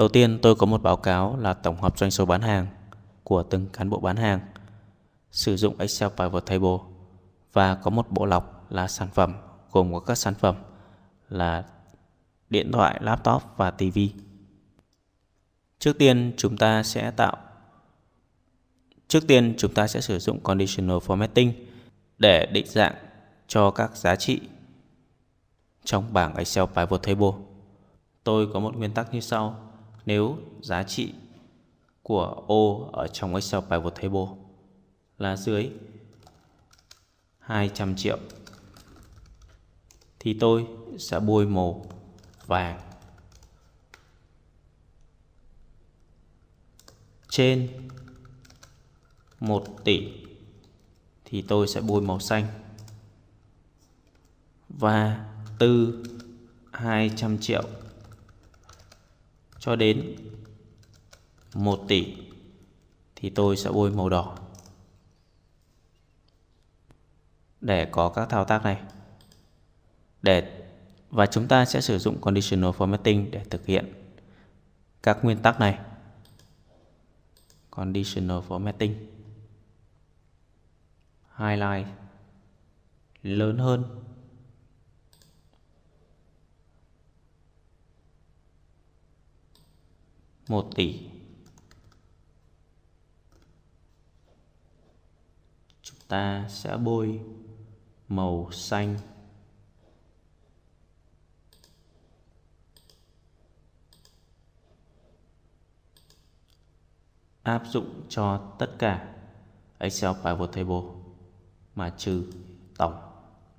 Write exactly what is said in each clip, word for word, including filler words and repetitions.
Đầu tiên tôi có một báo cáo là tổng hợp doanh số bán hàng của từng cán bộ bán hàng, sử dụng Excel Pivot Table, và có một bộ lọc là sản phẩm gồm có các sản phẩm là điện thoại, laptop và tivi. Trước tiên chúng ta sẽ tạo Trước tiên chúng ta sẽ sử dụng Conditional Formatting để định dạng cho các giá trị trong bảng Excel Pivot Table. Tôi có một nguyên tắc như sau: nếu giá trị của ô ở trong Excel Pivot Table là dưới hai trăm triệu thì tôi sẽ bôi màu vàng. Trên một tỷ thì tôi sẽ bôi màu xanh. Và từ hai trăm triệu cho đến một tỷ thì tôi sẽ bôi màu đỏ. Để có các thao tác này để và chúng ta sẽ sử dụng Conditional Formatting để thực hiện các nguyên tắc này. Conditional Formatting, highlight lớn hơn một tỷ. Chúng ta sẽ bôi màu xanh. Áp dụng cho tất cả Excel Pivot Table mà trừ tổng.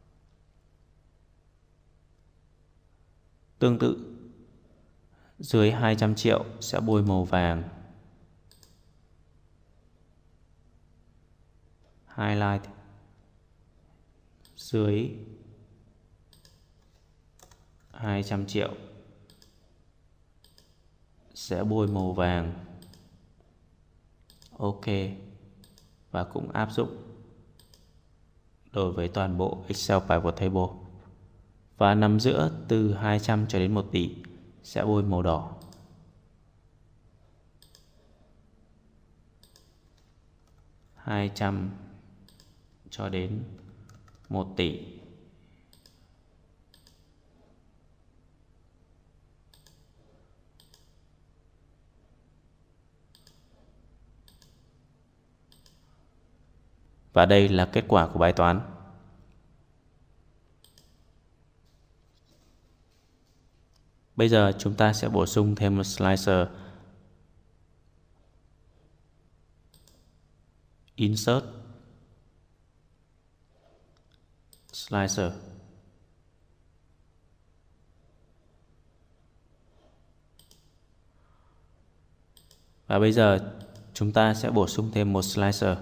Tương tự, dưới hai trăm triệu sẽ bôi màu vàng. Highlight dưới hai trăm triệu sẽ bôi màu vàng. Ok, và cũng áp dụng đối với toàn bộ Excel Pivot Table. Và nằm giữa từ hai trăm cho đến một tỷ sẽ bôi màu đỏ. hai trăm cho đến một tỷ và đây là kết quả của bài toán. Bây giờ chúng ta sẽ bổ sung thêm một slicer. Insert Slicer. Và bây giờ chúng ta sẽ bổ sung thêm một slicer.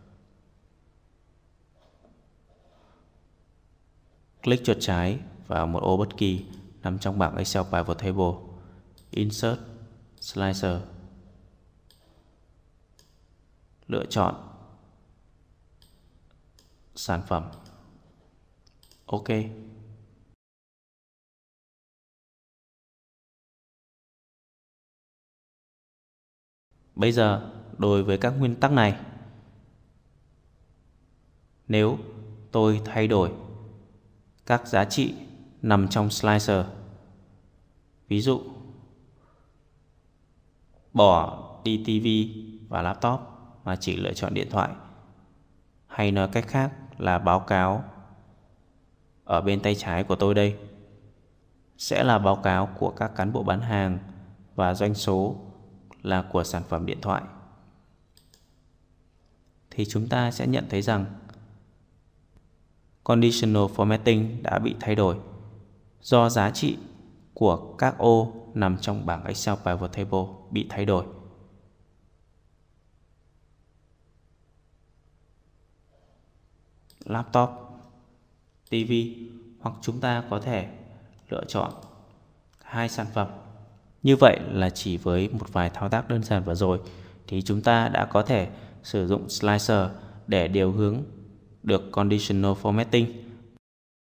Click chuột trái vào một ô bất kỳ nằm trong bảng Excel Pivot Table. Insert Slicer. Lựa chọn sản phẩm. Ok. Bây giờ đối với các nguyên tắc này, nếu tôi thay đổi các giá trị nằm trong slicer, ví dụ bỏ đi tivi và laptop mà chỉ lựa chọn điện thoại, hay nói cách khác là báo cáo ở bên tay trái của tôi đây sẽ là báo cáo của các cán bộ bán hàng và doanh số là của sản phẩm điện thoại, thì chúng ta sẽ nhận thấy rằng Conditional Formatting đã bị thay đổi do giá trị của các ô nằm trong bảng Excel Pivot Table bị thay đổi. Laptop, tivi, hoặc chúng ta có thể lựa chọn hai sản phẩm. Như vậy là chỉ với một vài thao tác đơn giản vừa rồi thì chúng ta đã có thể sử dụng slicer để điều hướng được Conditional Formatting.